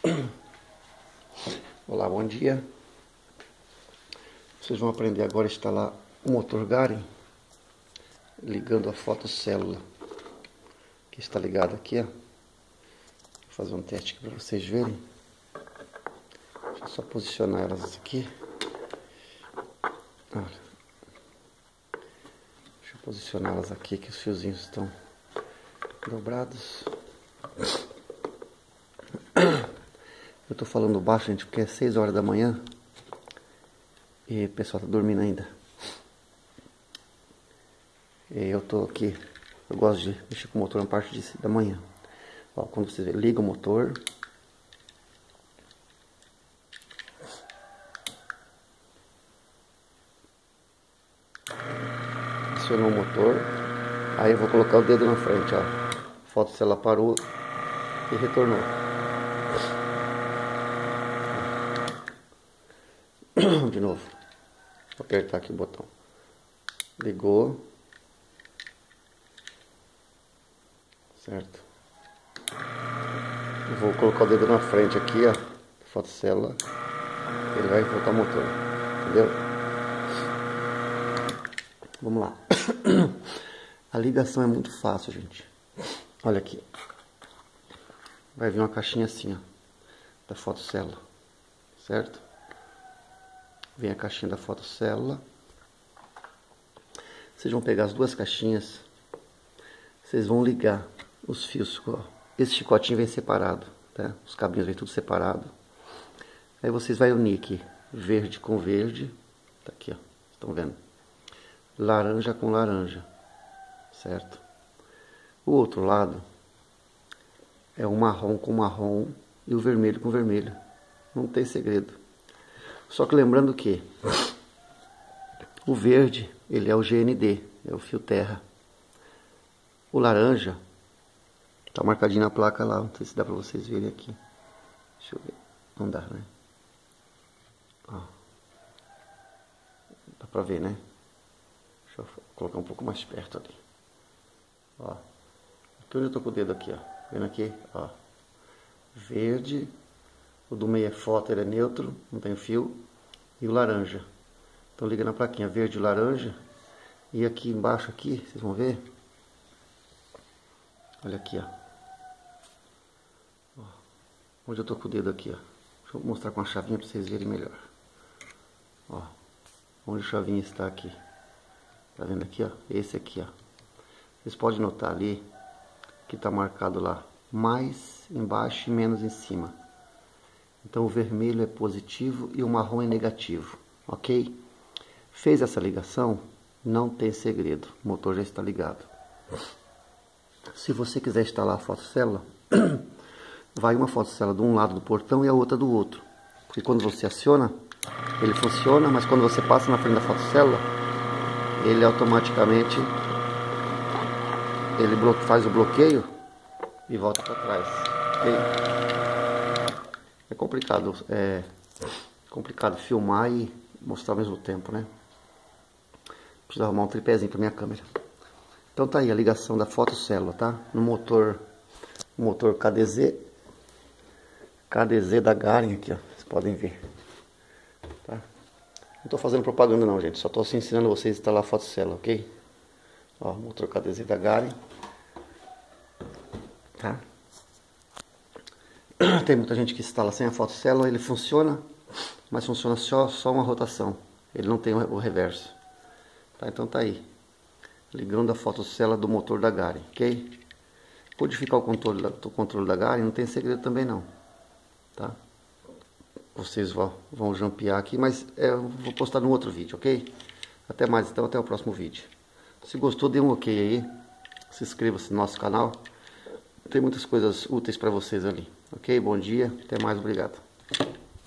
Olá, bom dia. Vocês vão aprender agora a instalar o motor Garmin ligando a fotocélula que está ligada aqui, ó. Vou fazer um teste aqui para vocês verem. Deixa eu só posicionar elas aqui. Olha. Deixa eu posicioná-las aqui, que os fiozinhos estão dobrados. Eu tô falando baixo, gente, porque é 6 horas da manhã e o pessoal tá dormindo ainda. E eu tô aqui, eu gosto de mexer com o motor na parte da manhã. Ó, quando você liga o motor, acionou o motor, aí eu vou colocar o dedo na frente, ó. A fotocélula parou e retornou. De novo, vou apertar aqui o botão, ligou, certo? Eu vou colocar o dedo na frente aqui, ó, fotocélula, ele vai voltar o motor, entendeu? Vamos lá. A ligação é muito fácil, gente. Olha aqui, vai vir uma caixinha assim, ó, da fotocélula, certo? Vem a caixinha da fotocélula. Vocês vão pegar as duas caixinhas. Vocês vão ligar os fios. Ó. Esse chicotinho vem separado, tá? Os cabinhos vem tudo separado. Aí vocês vão unir aqui verde com verde. Tá aqui, ó. Estão vendo? Laranja com laranja, certo? O outro lado é o marrom com marrom e o vermelho com vermelho. Não tem segredo. Só que lembrando que o verde, ele é o GND, é o fio terra. O laranja, tá marcadinho na placa lá, não sei se dá pra vocês verem aqui. Deixa eu ver, não dá, né? Ó. Dá pra ver, né? Deixa eu colocar um pouco mais perto ali. Ó, aqui onde eu tô com o dedo aqui, ó. Vendo aqui, ó. Verde. O do meio é foto, ele é neutro, não tem fio. E o laranja. Então liga na plaquinha verde e laranja. E aqui embaixo, aqui, vocês vão ver. Olha aqui, ó. Onde eu tô com o dedo aqui, ó. Deixa eu mostrar com a chavinha para vocês verem melhor. Ó. Onde a chavinha está aqui. Tá vendo aqui, ó? Esse aqui, ó. Vocês podem notar ali que tá marcado lá mais embaixo e menos em cima. Então o vermelho é positivo e o marrom é negativo, ok? Fez essa ligação, não tem segredo, o motor já está ligado. Se você quiser instalar a fotocélula, vai uma fotocélula de um lado do portão e a outra do outro. Porque quando você aciona, ele funciona, mas quando você passa na frente da fotocélula, ele automaticamente faz o bloqueio e volta para trás, ok? É complicado filmar e mostrar ao mesmo tempo, né? Preciso arrumar um tripézinho para minha câmera. Então tá aí a ligação da fotocélula, tá? No motor KDZ da Garmin aqui, ó. Vocês podem ver, tá? Não tô fazendo propaganda não, gente. Só tô ensinando vocês a instalar a fotocélula, ok? Ó, motor KDZ da Garmin, tá? Tem muita gente que instala sem a fotocélula, ele funciona, mas funciona só uma rotação. Ele não tem o reverso. Tá, então tá aí. Ligando a fotocélula do motor da Garmin, ok? Codificar o controle da Garmin não tem segredo também não. Tá? Vocês vão jumpear aqui, mas eu vou postar no outro vídeo, ok? Até mais então, até o próximo vídeo. Se gostou, dê um ok aí. Se inscreva-se no nosso canal. Tem muitas coisas úteis para vocês ali. Ok? Bom dia. Até mais. Obrigado.